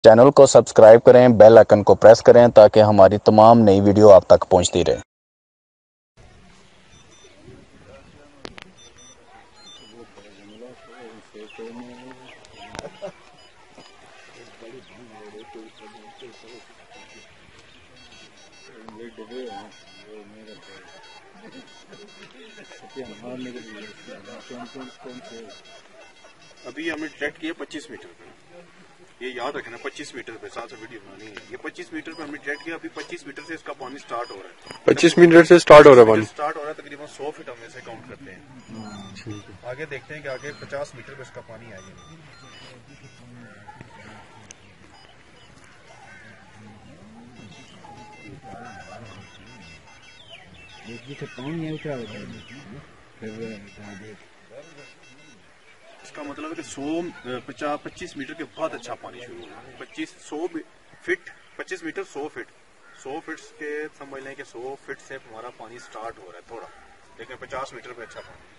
Channel को subscribe करें, bell icon को प्रेस करें ताकि हमारी तमाम नई वीडियो आप तक पहुंचती रहे। अभी हमने डिटेक्ट किया 25 मीटर पे, ये याद रखना 25 मीटर पे, साथ वीडियो बनानी है। ये 25 मीटर पे हमने डिटेक्ट किया, अभी 25 मीटर से इसका पानी स्टार्ट हो रहा है। 25 मीटर से स्टार्ट हो रहा है पानी, स्टार्ट हो रहा है, तकरीबन 100 फीट हम इसे काउंट करते हैं। आगे देखते हैं कि आगे 50 मीटर पे इसका पानी आएगा। इसका मतलब है कि 25 मीटर के बाद अच्छा पानी शुरू होगा। 100 फीट 25 मीटर 100 फीट 100 फीट के समझ लें कि 100 फीट से हमारा पानी स्टार्ट हो रहा है थोड़ा, लेकिन 50 मीटर पे अच्छा पानी।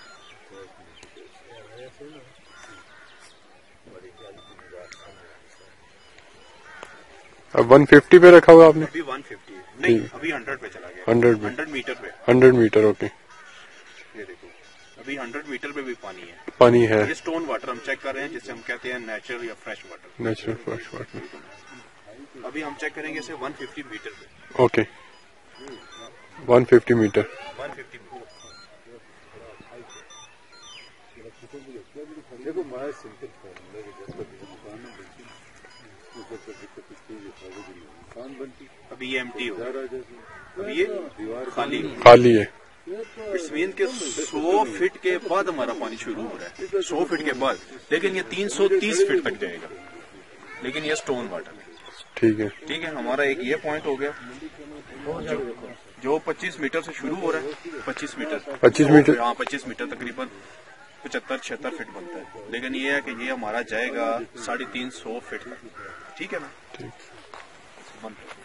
अब 150 पे रखा हुआ आपने? अभी 150 नहीं, अभी 100 पे चला गया। 100 मीटर पे 100 मीटर ओके। ये देखो अभी 100 मीटर पे भी पानी है। पानी है। ये स्टोन वाटर हम चेक कर रहे हैं, जिसे हम कहते हैं नेचुरल या fresh water. Natural fresh water. अभी हम चेक करेंगे इसे 150 मीटर पे। Okay 150 metre. 150 देखो हमारा सिंपल अभी ये एम्प्टी हो, अभी ये खाली है। इट्स मीन के 100 फीट के बाद हमारा पानी शुरू हो रहा है, 100 फीट के बाद, लेकिन ये 330 फीट तक जाएगा, लेकिन ये स्टोन वाटर है। ठीक है, ठीक है, हमारा एक ये पॉइंट हो गया जो 25 मीटर से शुरू हो रहा है। 25 मीटर हाँ 25 मीटर तकरीबन 75-76 फीट बनता है, लेकिन ये है कि ये हमारा जाएगा 350 फीट तक। ठीक है ना, ठीक।